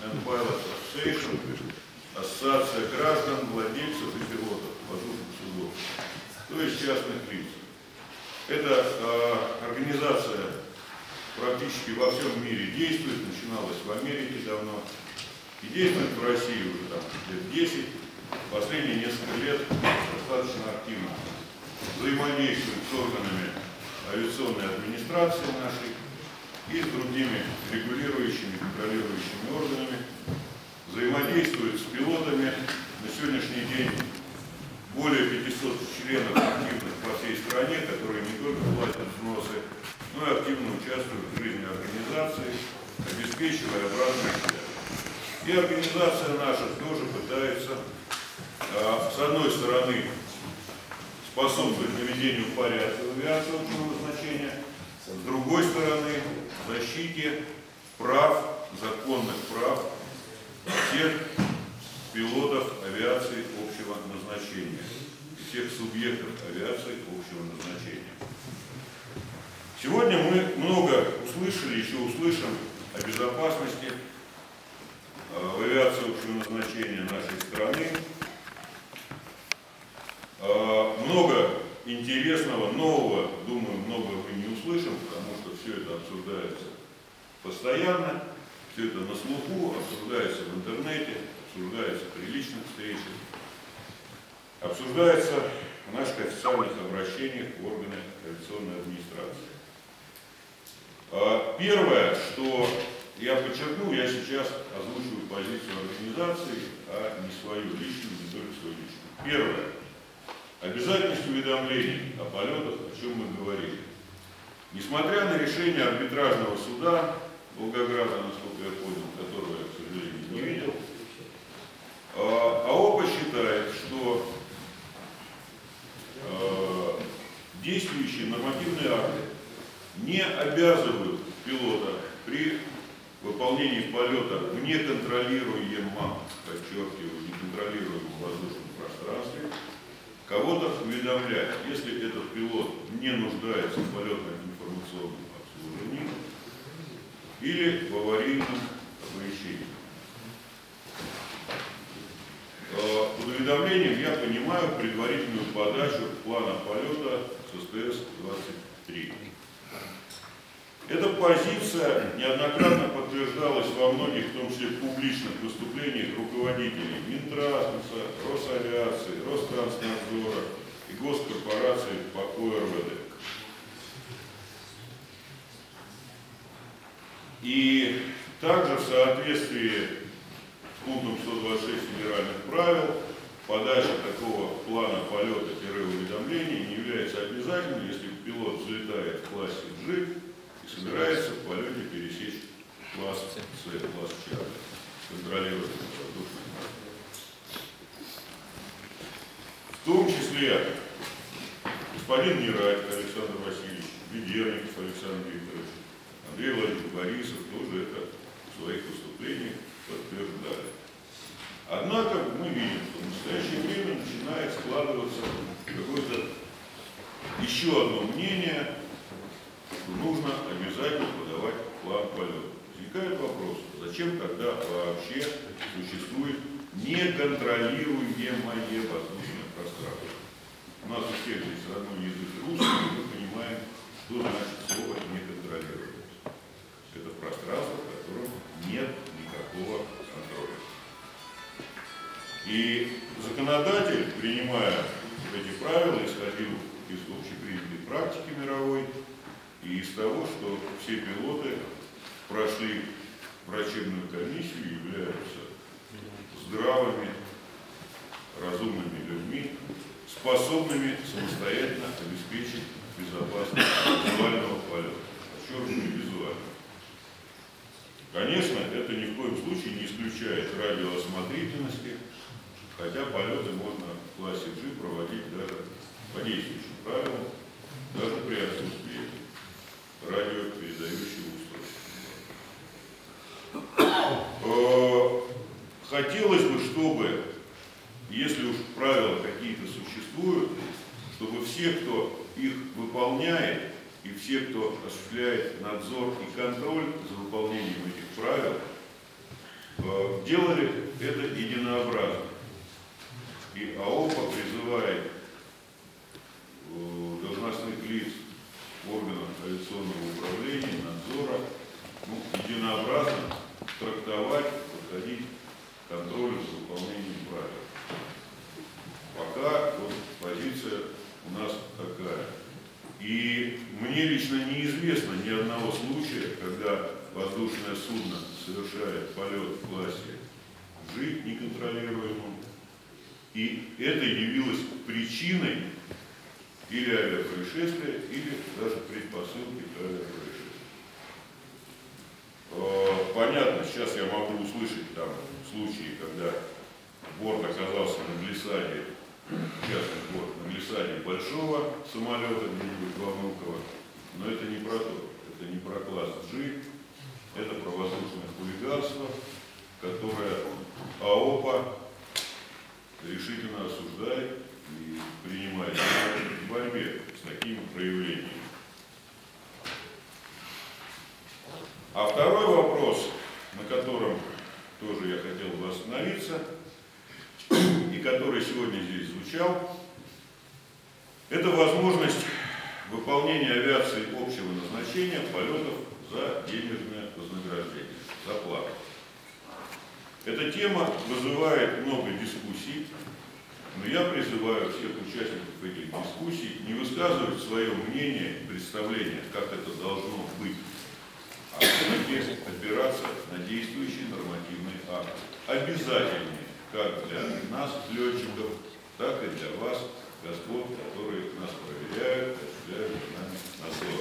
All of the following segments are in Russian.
and Pilots Association, ассоциация граждан, владельцев и пилотов воздушных судов, то есть частных лиц. Эта организация практически во всем мире действует, начиналась в Америке давно и действует в России уже там, лет 10, последние несколько лет достаточно активно. Взаимодействует с органами авиационной администрации нашей и с другими регулирующими, контролирующими органами, взаимодействует с пилотами. На сегодняшний день более 500 членов активных по всей стране, которые не только платят взносы, но и активно участвуют в жизни организации, обеспечивая обратную связь. И организация наша тоже пытается, с одной стороны, способствовать наведению порядка в авиации общего назначения, с другой стороны, защите прав, законных прав всех пилотов авиации общего назначения, всех субъектов авиации общего назначения. Сегодня мы много услышали, еще услышим о безопасности в авиации общего назначения нашей страны. Много интересного, нового, думаю, много мы не услышим, потому что все это обсуждается постоянно, все это на слуху, обсуждается в интернете, обсуждается при личных встречах, обсуждается в наших официальных обращениях в органы авиационной администрации. Первое, что я подчеркну, я сейчас озвучиваю позицию организации, а не свою личную, не только свою личную. Первое. Обязательность уведомлений о полетах, о чем мы говорили. Несмотря на решение арбитражного суда Волгограда, насколько я понял, которого я, к сожалению, не видел, АОПА считает, что действующие нормативные акты не обязывают пилота при выполнении полета в неконтролируемом, подчеркиваю, неконтролируемом воздушном пространстве кого-то уведомлять, если этот пилот не нуждается в полетном информационном обслуживании или в аварийном оповещении. Под уведомлением я понимаю предварительную подачу плана полета с СТС-23. Эта позиция неоднократно подтверждалась во многих, в том числе публичных выступлениях руководителей Минтранса, Росавиации, Ространснадзора и госкорпораций по ОРВД. И также в соответствии с пунктом 126 федеральных правил подача такого плана полета-уведомлений не является обязательной, если пилот взлетает в классе G и собирается в полете пересечь класс С, класс Чарли, контролируемый воздушный пространство. В том числе господин Нерайко Александр Васильевич, Ведерников Александр Викторович, Андрей Владимирович Борисов тоже это в своих выступлениях подтверждали. Однако мы видим, что в настоящее время начинает складываться какое-то еще одно мнение, что нужно обязательно подавать план полета. Возникает вопрос, зачем тогда вообще существует неконтролируемое воздушное пространство? У нас у всех здесь родной язык русский, и мы понимаем, что значит слово неконтролируемое. Это пространство, в котором нет никакого контроля. И законодатель, принимая эти правила, исходил из общепринятой практики мировой и из того, что все пилоты прошли врачебную комиссию и являются здравыми, разумными людьми, способными самостоятельно обеспечить безопасность визуального полета. Подчеркиваю, визуально. Конечно, это ни в коем случае не исключает радиоосмотрительности, хотя полеты можно в классе G проводить даже по действующим правилам, даже при отсутствии радиопередающего устройства. Хотелось бы, чтобы, если уж правила какие-то существуют, чтобы все, кто их выполняет, и все, кто осуществляет надзор и контроль за выполнением этих правил, сделали это единообразно. И АОПА призывает должностных лиц органов авиационного управления, надзора, единообразно трактовать, подходить к контролю за выполнением правил. Пока вот позиция у нас такая. И мне лично неизвестно ни одного случая, когда воздушное судно совершает полет в классе G неконтролируемым, и это явилось причиной или авиапроисшествия, или даже предпосылки к авиапроисшествию. Понятно, сейчас я могу услышать там случаи, когда борт оказался на глиссаде, частный борт, на глиссаде большого самолета, где-нибудь во Внуково, но это не про то, это не про класс G, это про воздушное хулиганство, которое АОПА решительно осуждает и принимает в борьбе с такими проявлениями. А второй вопрос, на котором тоже я хотел бы остановиться, и который сегодня здесь звучал, это возможность выполнения авиации общего назначения полетов за денежное вознаграждение, за плату. Эта тема вызывает много дискуссий, но я призываю всех участников этих дискуссий не высказывать свое мнение, представление, как это должно быть, а все-таки опираться на действующие нормативные акты. Обязательные как для нас, летчиков, так и для вас, господ, которые нас проверяют, осуществляют за нами надзор.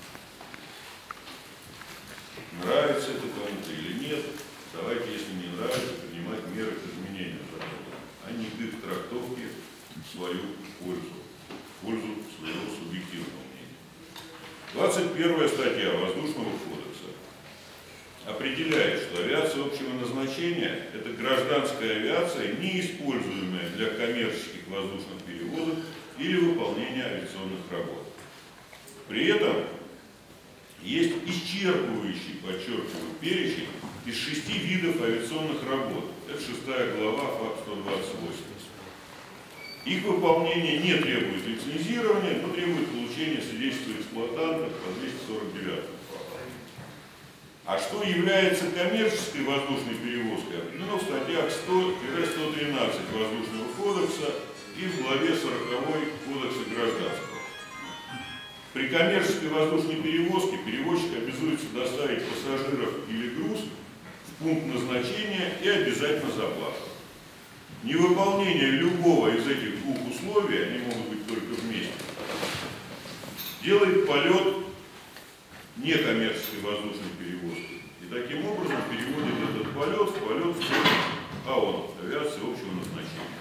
Нравится это кому-то или нет, давайте, если не нравится, принимать меры к изменению закона, а не к их трактовке в свою пользу, в пользу своего субъективного мнения. 21 статья Воздушного кодекса определяет, что авиация общего назначения – это гражданская авиация, не используемая для коммерческих воздушных перевозок или выполнения авиационных работ. При этом есть исчерпывающий, подчеркиваю, перечень из 6 видов авиационных работ. Это 6 глава ФАП-128. Их выполнение не требует лицензирования, но требует получения свидетельства эксплуатанта по 249 ФАП. А что является коммерческой воздушной перевозкой, определено в статьях 100-113 Воздушного кодекса и в главе 40 Кодекса гражданского. При коммерческой воздушной перевозке перевозчик обязуется доставить пассажиров или груз в пункт назначения и обязательно за плату. Невыполнение любого из этих двух условий, они могут быть только вместе, делает полет некоммерческой воздушной перевозки. И таким образом переводит этот полет в полет в АОН, авиации общего назначения.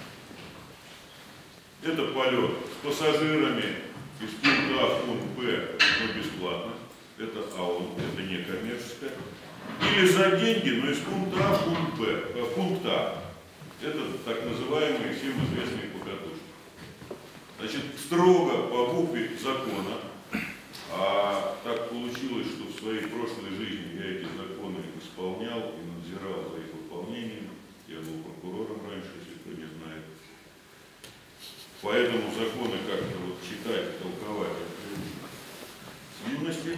Это полет с пассажирами из пункта А в пункт Б, но бесплатно. Это АОН, это не коммерческое. Или за деньги, но из пункта А в пункт Б, пункт А. Это так называемые всем известные покатушки. Значит, строго по букве закона, а так получилось, что в своей прошлой жизни я эти законы исполнял и надзирал за их выполнением. Я был прокурором раньше, если кто не знает. Поэтому законы как-то вот читать, толковать с юности,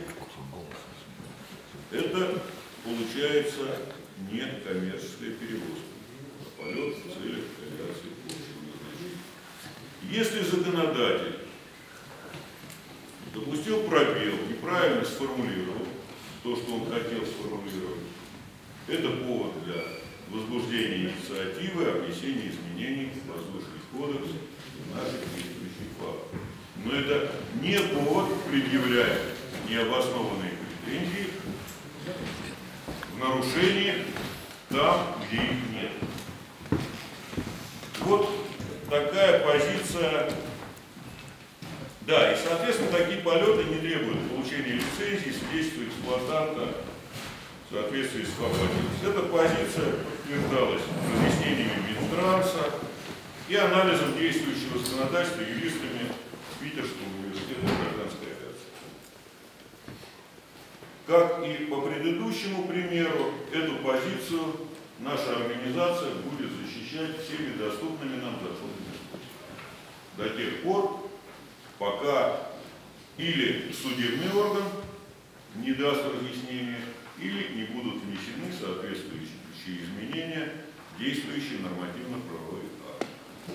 это получается не коммерческая перевозка, а полет в целях авиации общего назначения. Если законодатель допустил пробел, неправильно сформулировал то, что он хотел сформулировать, это повод для возбуждения инициативы о внесении изменений в Воздушный кодекс наших действующих фактов. Но это не повод предъявлять необоснованные претензии в нарушении там, где их нет. Вот такая позиция. Да, и, соответственно, такие полеты не требуют получения лицензии, свидетельства эксплуатанта в соответствии с ФАП-11. Эта позиция подтверждалась разъяснениями Минтранса и анализом действующего законодательства юристами Питерского университета гражданской авиации. Как и по предыдущему примеру, эту позицию наша организация будет защищать всеми доступными нам законными способами. До тех пор, пока или судебный орган не даст разъяснения, или не будут внесены соответствующие изменения в действующие нормативно-правовые акты.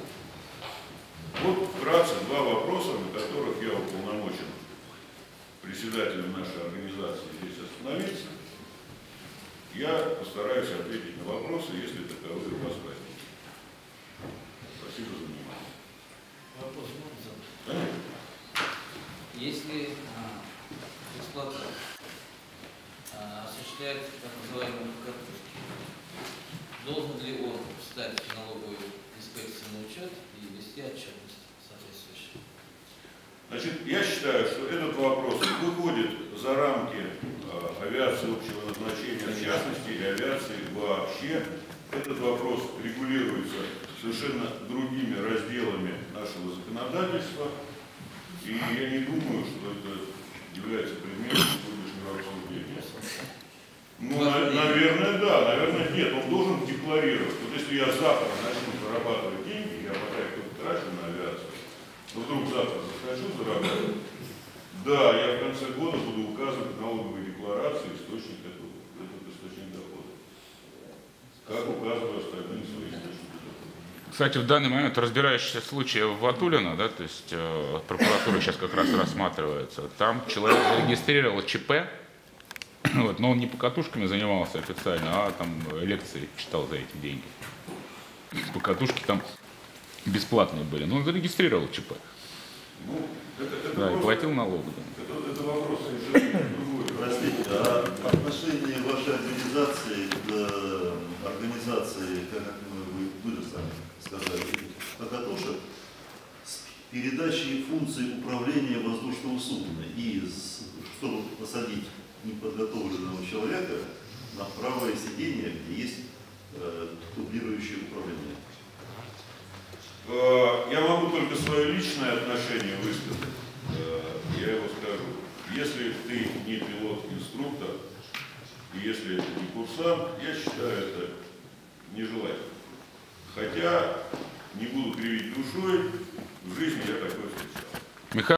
Вот вкратце два вопроса, на которых я уполномочен председателем нашей организации здесь остановиться. Я постараюсь ответить на вопросы, если таковые у вас возникнут. Спасибо за внимание. Вопрос можно задать? Конечно. Если эксплуататор осуществляет так называемые покатушки, должен ли он встать в налоговую инспекцию на учет и вести отчетность соответствующую? Значит, я считаю, что этот вопрос выходит за рамки авиации общего назначения, в частности, и авиации вообще. Этот вопрос регулируется совершенно другими разделами нашего законодательства. И я не думаю, что это является предметом сегодняшнего обсуждения. Ну, наверное, да, наверное, нет. Он должен декларировать. Вот если я завтра начну зарабатывать деньги, я пока их только трачу на авиацию, но вдруг завтра захочу зарабатывать, да, я в конце года буду указывать в налоговой декларации источник этого, этот источник дохода. Как указываю остальные свои источники дохода. Кстати, в данный момент разбирающийся случай в Ватулино, да, то есть прокуратура сейчас как раз рассматривается, там человек зарегистрировал ЧП, вот, но он не покатушками занимался официально, а там лекции читал за эти деньги. Покатушки там бесплатные были, но он зарегистрировал ЧП. Ну, это Да, просто, и платил налог. Да. это вопрос совершенно другой. Простите, а отношение вашей организации к организации, как вы же сами сказали, покатушек, с передачей функций управления воздушного судна и чтобы посадить неподготовленного человека на правое сиденье, где есть дублирующее управление? Я могу только свое личное отношение высказать. Я его скажу. Если ты не пилот-инструктор, и если это не курсант, я считаю это нежелательно. Хотя, не буду кривить душой, в жизни я такое встречал.